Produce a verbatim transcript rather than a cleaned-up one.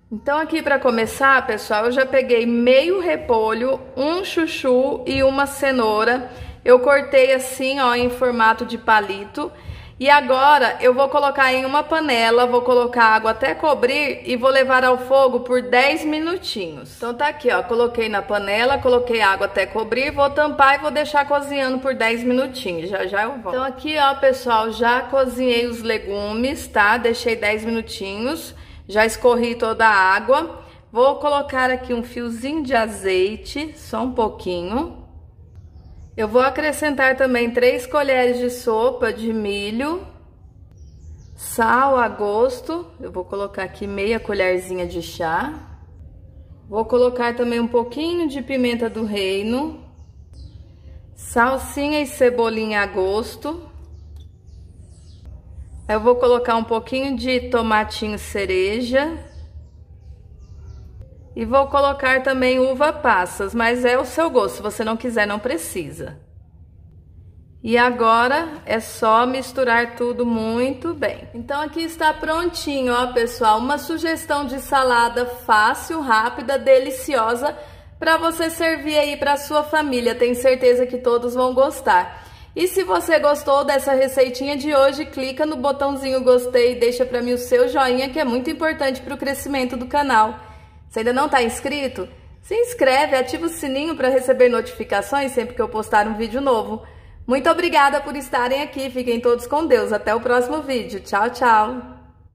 Então aqui para começar, pessoal, eu já peguei meio repolho, um chuchu e uma cenoura. Eu cortei assim, ó, em formato de palito. E agora eu vou colocar em uma panela, vou colocar água até cobrir e vou levar ao fogo por dez minutinhos. Então tá aqui, ó, coloquei na panela, coloquei água até cobrir, vou tampar e vou deixar cozinhando por dez minutinhos. Já já eu volto. Então aqui, ó, pessoal, já cozinhei os legumes, tá? Deixei dez minutinhos. Já escorri toda a água. Vou colocar aqui um fiozinho de azeite, só um pouquinho. Eu vou acrescentar também três colheres de sopa de milho. Sal a gosto. Eu vou colocar aqui meia colherzinha de chá. Vou colocar também um pouquinho de pimenta do reino. Salsinha e cebolinha a gosto. Eu vou colocar um pouquinho de tomatinho cereja. E vou colocar também uva passas, mas é o seu gosto, se você não quiser, não precisa. E agora é só misturar tudo muito bem. Então aqui está prontinho, ó, pessoal, uma sugestão de salada fácil, rápida, deliciosa, para você servir aí para sua família. Tenho certeza que todos vão gostar. E se você gostou dessa receitinha de hoje, clica no botãozinho gostei e deixa para mim o seu joinha, que é muito importante para o crescimento do canal. Se ainda não está inscrito, se inscreve, ativa o sininho para receber notificações sempre que eu postar um vídeo novo. Muito obrigada por estarem aqui, fiquem todos com Deus, até o próximo vídeo. Tchau, tchau!